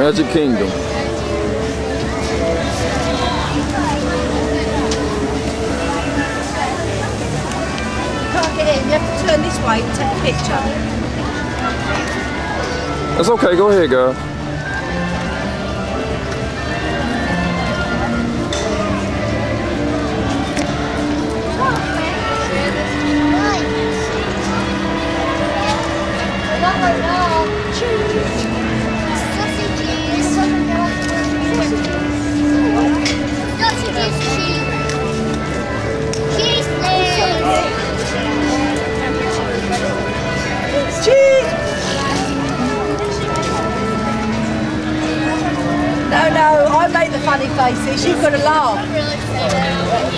Magic Kingdom. Can't get in, you have to turn this way and take a picture. That's okay, go ahead, girl. No, I make the funny faces. You've got to laugh.